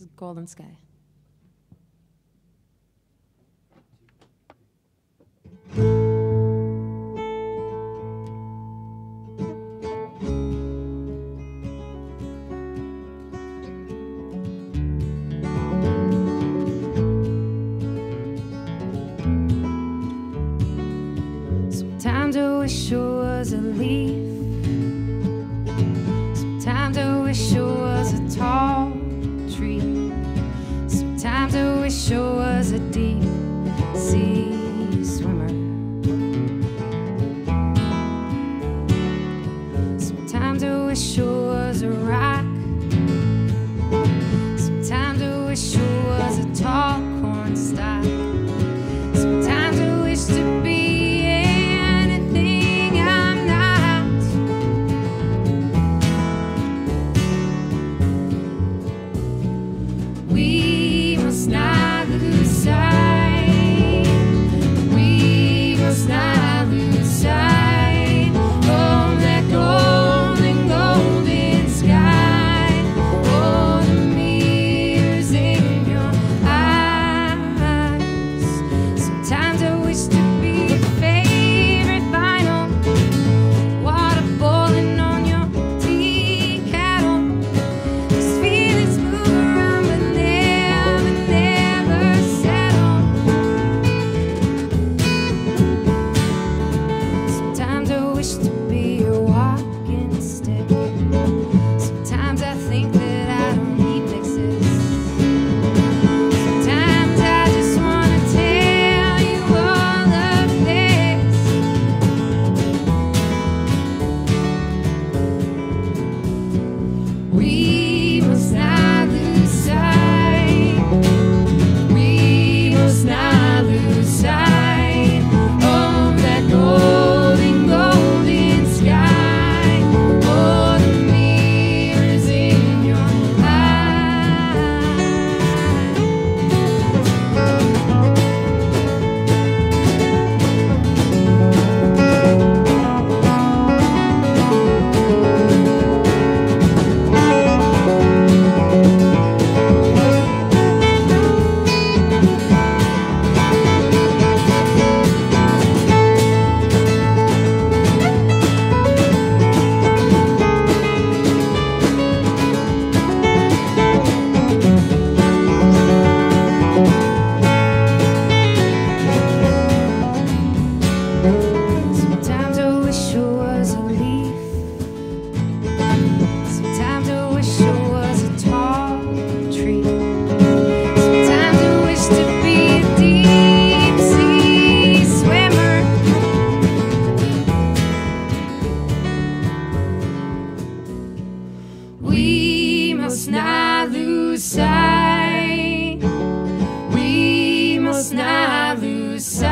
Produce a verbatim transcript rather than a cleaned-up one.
is Golden Sky. Sometimes I wish I was a leaf. Sometimes I wish I was a tall tree. Sometimes I wish I was a deep sea swimmer. Sometimes I wish I was a rock. Sometimes I wish I was a tall corn stalk. Sometimes I wish to be we must not lose sight. We must not lose sight of that golden, golden sky. Oh, the mirrors in your eyes. Sometimes I wish to be your favorite vinyl. Water boiling on your tea kettle. These feelings move around but never, never settle. Sometimes I wish to be your walking stick. Sometimes I think that I don't need mixes. Sometimes I just wanna tell you all of this. We must not lose sight. We must not lose sight of that golden, golden sky. Oh, the mirrors in your eyes. Sometimes I wish I was a leaf. Sometimes I wish I was a tall tree. Sometimes I wish to be a deep sea swimmer. We must not lose sight. We must not lose sight